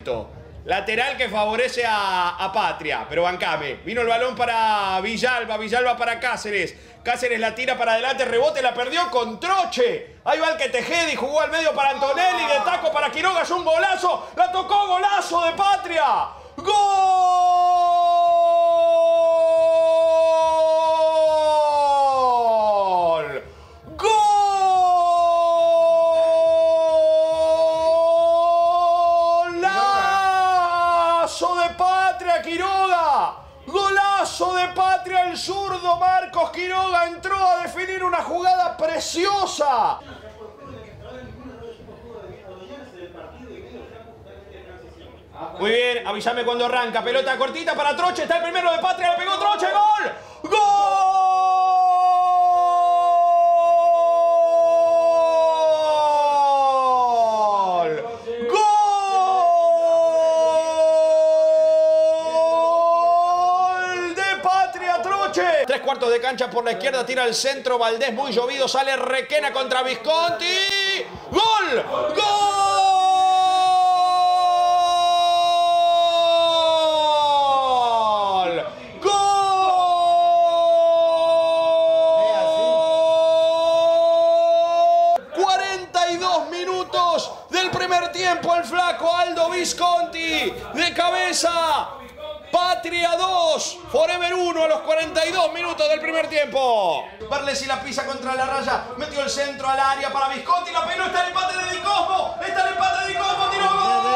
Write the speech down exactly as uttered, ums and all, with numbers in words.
Lateral que favorece a, a Patria, pero bancame. Vino el balón para Villalba, Villalba para Cáceres. Cáceres la tira para adelante, rebote, la perdió con Troche. Ahí va el que Tejedi, jugó al medio para Antonelli, de taco para Quiroga, es un golazo. La tocó, golazo de Patria. ¡Gol! ¡Golazo de Patria, Quiroga! ¡Golazo de Patria! El zurdo Marcos Quiroga entró a definir una jugada preciosa. Muy bien, avísame cuando arranca. Pelota cortita para Troche. Está el primero de Patria. Le pegó Troche. ¡Gol! ¡Gol! ¡Gol de Patria, Troche! Tres cuartos de cancha por la izquierda. Tira el centro. Valdés muy llovido. Sale Requena contra Visconti. ¡Gol! ¡Gol! Del primer tiempo, el flaco Aldo Visconti de cabeza. Patria dos, Forever uno a los cuarenta y dos minutos del primer tiempo. Barlesi la pisa contra la raya, metió el centro al área para Visconti, la pelota, está el empate de Di Cosmo, está el empate de Di Cosmo, tiró gol.